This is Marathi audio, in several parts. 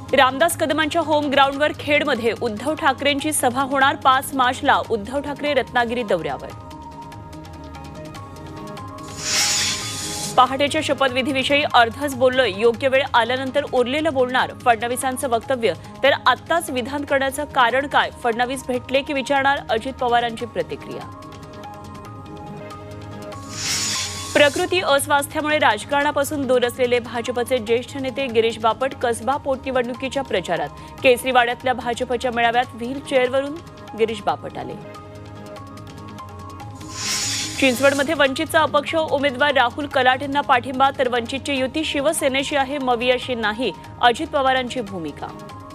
रामदास कदमांच्या होम ग्राउंडवर खेडमध्ये उद्धव ठाकरेंची सभा होणार. 5 मार्चला उद्धव ठाकरे रत्नागिरी दौऱ्यावर. पहाटेच्या शपथविधीविषयी अर्धच बोललोय, योग्य वेळ आल्यानंतर उरलेलं बोलणार. फडणवीसांचं वक्तव्य. तर आत्ताच विधान करण्याचं कारण काय? फडणवीस भेटले की विचारणार. अजित पवारांची प्रतिक्रिया. प्रकृती अस्वास्थ्यामुळे राजकारणापासून दूर असलेले भाजपचे ज्येष्ठ नेते गिरीश बापट कसबा पोटनिवडणुकीच्या प्रचारात. केसरीवाड्यातल्या भाजपच्या मेळाव्यात व्हील चेअरवरून गिरीश बापट आले. चिंचवडमध्ये वंचितचा अपक्ष उमेदवार राहुल कलाटेंना पाठिंबा. तर वंचितची युती शिवसेनेशी आहे, मवियाशी नाही. अजित पवारांची भूमिका.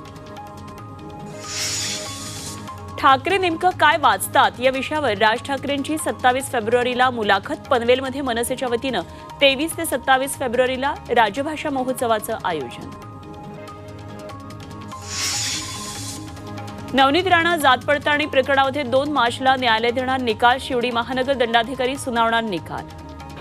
ठाकरे नेमकं काय वाचतात या विषयावर राज ठाकरेंची 27 फेब्रुवारीला मुलाखत. पनवेलमध्ये मनसेच्या वतीनं 23 ते 27 फेब्रुवारीला राजभाषा महोत्सवाचं आयोजन. नवनीत राणा जात पडताळणी प्रकरणामध्ये 2 मार्चला न्यायालय देणार निकाल. शिवडी महानगर दंडाधिकारी सुनावणार निकाल.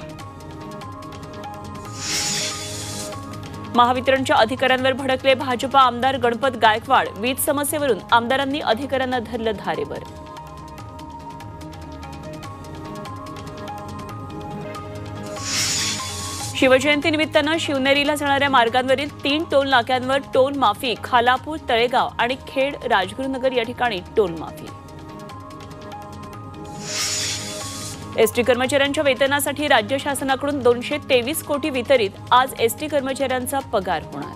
महावितरणच्या अधिकाऱ्यांवर भडकले भाजप आमदार गणपत गायकवाड. वीज समस्येवरून आमदारांनी अधिकाऱ्यांना धरलं धारेवर. शिवजयंती निमित्तानं शिवनेरीला जाणाऱ्या मार्गांवरील 3 टोल नाक्यांवर टोल माफी. खालापूर, तळेगाव आणि खेड राजगुरुनगर या ठिकाणी टोल माफी. एसटी कर्मचाऱ्यांच्या वेतनासाठी राज्य शासनाकडून 223 कोटी वितरित. आज एसटी कर्मचाऱ्यांचा पगार होणार.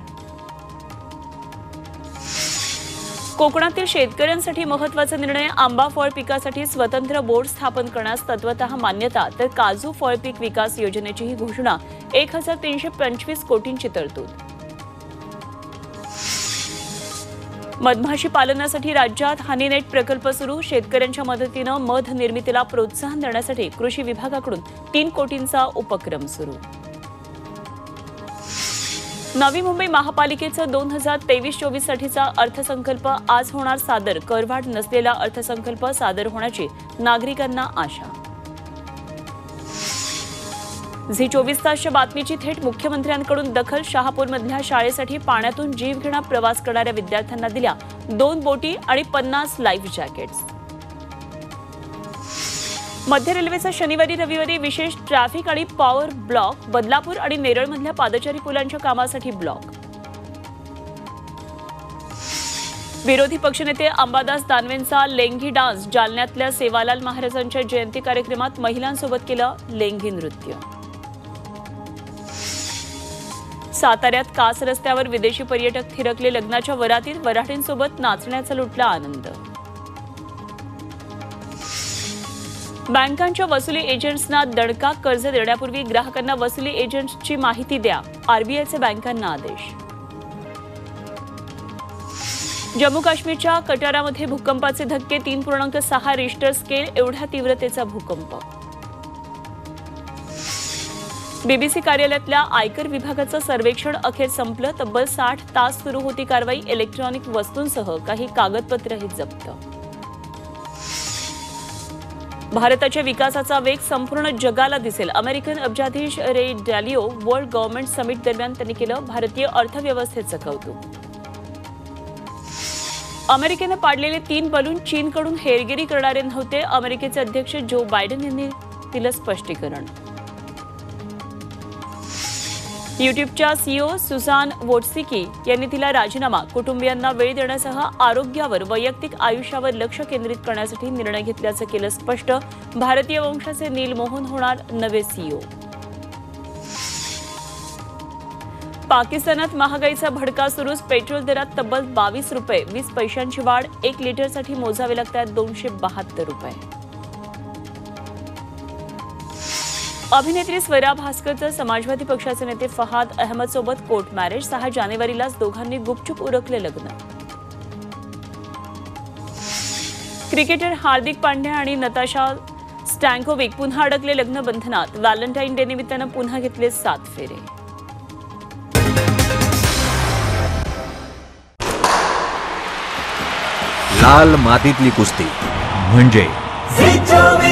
कोकणातील शेतकऱ्यांसाठी महत्त्वाचा निर्णय. आंबा फळ पिकासाठी स्वतंत्र बोर्ड स्थापन करण्यास तत्वतः मान्यता. तर काजू फळ पीक विकास योजनेचीही घोषणा. 1325 कोटींची तरतूद. मधमाशी पालनासाठी राज्यात हनीनेट प्रकल्प सुरू. शेतकऱ्यांच्या मदतीनं मध निर्मितीला प्रोत्साहन देण्यासाठी कृषी विभागाकडून 3 कोटींचा उपक्रम सुरू. नवी मुंबई महापालिकेचा 2023-24 साठीचा अर्थसंकल्प आज होणार सादर. करवाढ नसलेला अर्थसंकल्प सादर होण्याची नागरिकांना आशा. झी 24 तासच्या बातमीची थेट मुख्यमंत्र्यांकडून दखल. शहापूरमधल्या शाळेसाठी पाण्यातून जीवघेणा प्रवास करणाऱ्या विद्यार्थ्यांना दिल्या 2 बोटी आणि 50 लाईफ जॅकेट्स. मध्य रेल्वेचा शनिवारी रविवारी विशेष ट्रॅफिक आणि पॉवर ब्लॉक. बदलापूर आणि नेरळमधल्या पादचारी पुलांच्या कामासाठी ब्लॉक. विरोधी पक्षनेते अंबादास दानवेंचा लेंगी डान्स. जालन्यातल्या सेवालाल महाराजांच्या जयंती कार्यक्रमात महिलांसोबत केलं लेंगी नृत्य. साताऱ्यात कास रस्त्यावर विदेशी पर्यटक थिरकले. लग्नाच्या वरातीत वऱ्हाडींसोबत नाचण्याचा लुटला आनंद. बँकांच्या वसुली एजंट्सना दणका. कर्ज देण्यापूर्वी ग्राहकांना वसुली एजंट्सची माहिती द्या. आरबीआयचे बँकांना आदेश. जम्मू काश्मीरच्या कटारामध्ये भूकंपाचे धक्के. 3.6 रिश्टर स्केल एवढ्या तीव्रतेचा भूकंप. बीबीसी कार्यालयातल्या आयकर विभागाचं सर्वेक्षण अखेर संपलं. तब्बल 60 तास सुरू होती कारवाई. इलेक्ट्रॉनिक वस्तूंसह काही कागदपत्रही जप्त. भारताच्या विकासाचा वेग संपूर्ण जगाला दिसेल. अमेरिकन अब्जाधीश Ray Dalio World Government Summit दरम्यान त्यांनी केलं भारतीय अर्थव्यवस्थेचं कौतुक. अमेरिकेनं पाडलेले 3 बलून चीनकडून हेरगिरी करणारे नव्हते. अमेरिकेचे अध्यक्ष जो बायडन यांनी दिलं स्पष्टीकरण. युट्यूबच्या सीईओ सुझान वोटसिकी यांनी दिला राजीनामा. कुटुंबियांना वेळ देण्यासह आरोग्यावर, वैयक्तिक आयुष्यावर लक्ष केंद्रित करण्यासाठी निर्णय घेतल्याचं केलं स्पष्ट. भारतीय वंशाचे नील मोहन होणार नवे सीईओ. पाकिस्तानात महागाईचा भडका सुरूच. पेट्रोल दरात तब्बल 22 रुपये 20 पैशांची वाढ. 1 लिटरसाठी मोजावे लागतात 272 रुपये. अभिनेत्री स्वरा भास्करचं समाजवादी पक्षाचे नेते फहाद अहमद सोबत कोर्ट मॅरेज. 6 जानेवारीलाच दोघांनी गुपचूप उरकले लग्न. क्रिकेटर हार्दिक पांड्या आणि नताशा स्टॅन्कोविक पुन्हा अडकले लग्न बंधनात. व्हॅलेंटाईन डे निमित्तानं पुन्हा घेतले 7 फेरे. लाल मातीतली कुस्ती म्हणजे